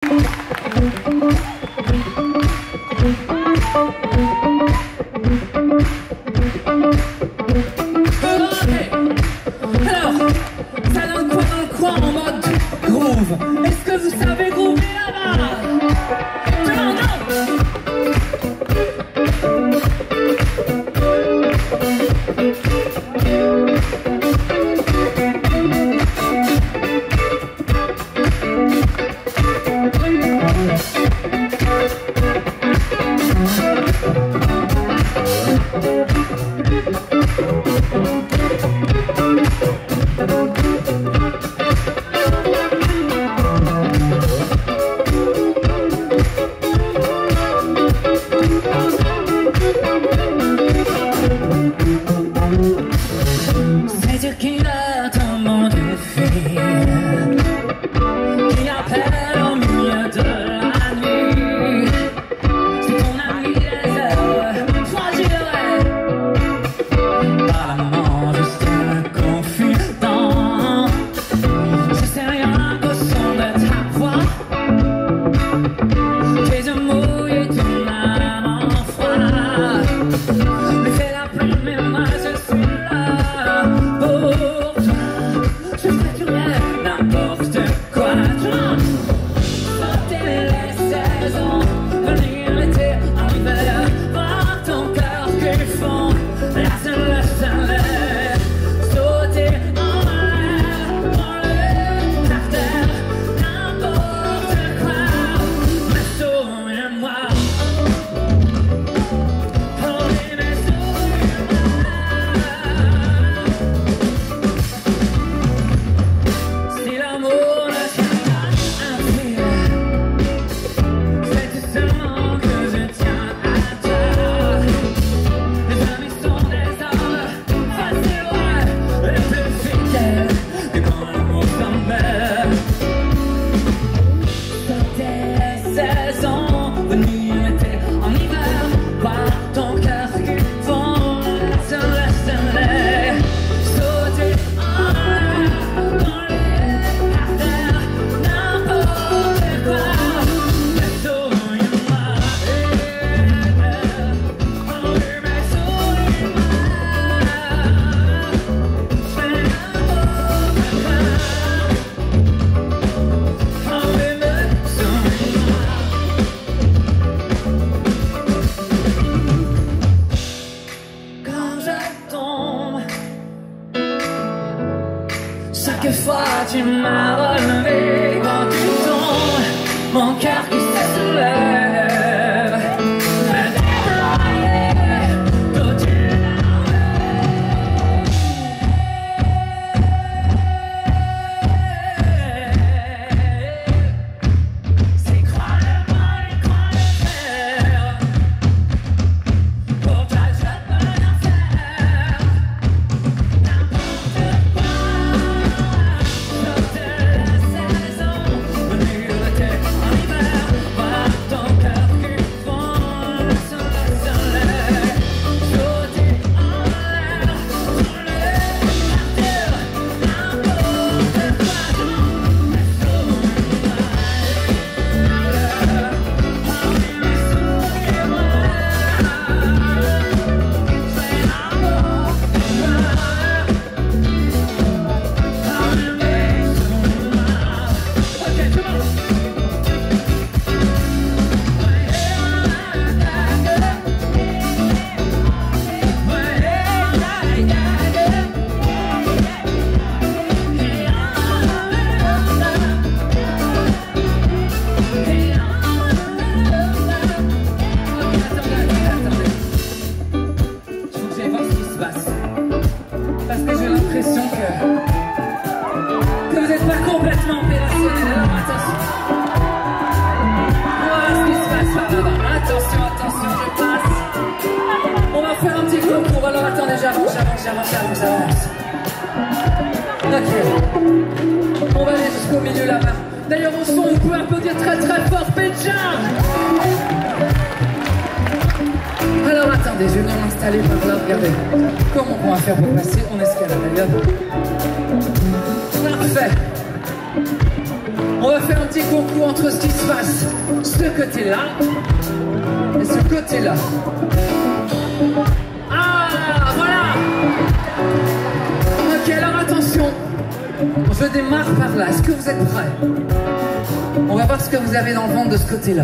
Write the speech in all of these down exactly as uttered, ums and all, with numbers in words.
Chaque fois tu m'as relevé quand tu tombes, mon cœur qui se soulève, me déployer toute une armée. C'est croire le mal et croire le faire. Pour toi je peux rien faire. N'importe quoi. Parce que j'ai l'impression que, que vous n'êtes pas complètement opérationnel. Alors attention. Voilà ce qui se passe par là-bas. Attention, attention, je passe. On va faire un petit concours. Alors attendez, j'avance, j'avance, j'avance, j'avance, j'avance. Ok. On va aller jusqu'au milieu là-bas. D'ailleurs au son, vous pouvez applaudir très très fort, Péja. Alors attendez, je vais venir m'installer par là, regardez. Comment on va faire pour passer? On escalade, regarde. Parfait. On va faire un petit concours entre ce qui se passe, ce côté-là et ce côté-là. Ah, voilà. Ok, alors attention. Je démarre par là. Est-ce que vous êtes prêts? On va voir ce que vous avez dans le ventre de ce côté-là.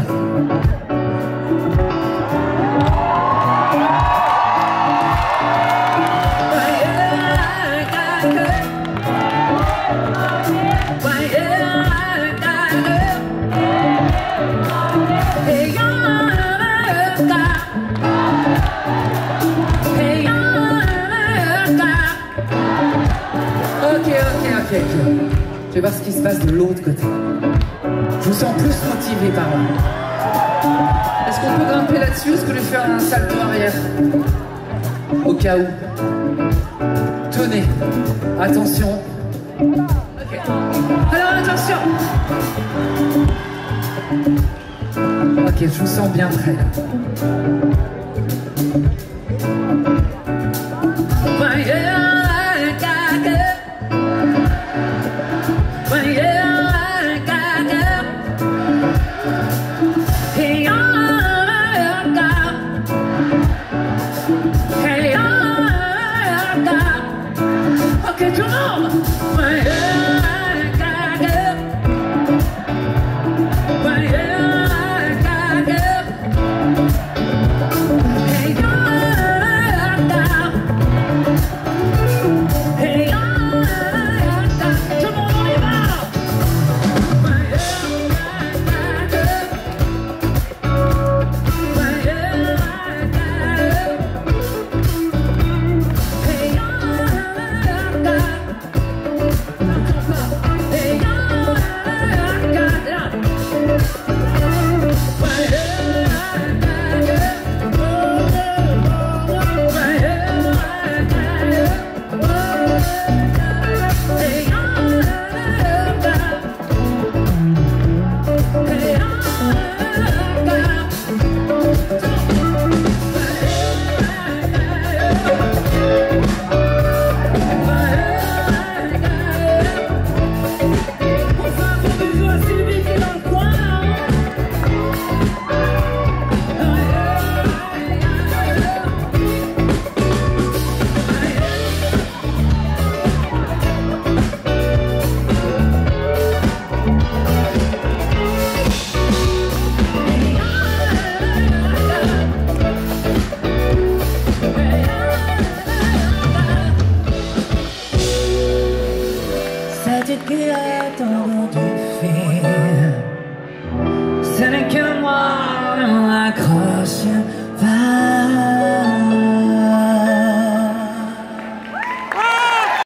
Ok, ok, ok, ok. Je vais voir ce qui se passe de l'autre côté. Je vous sens plus motivé par là. Est-ce qu'on peut grimper là-dessus? Est-ce que je vais faire un salto arrière? Au cas où. Tenez, attention. Ok. Alors attention. Ok, je vous sens bien prêt là. Ok, tout le monde. Qui attend du fil, ce n'est que moi, accroche pas.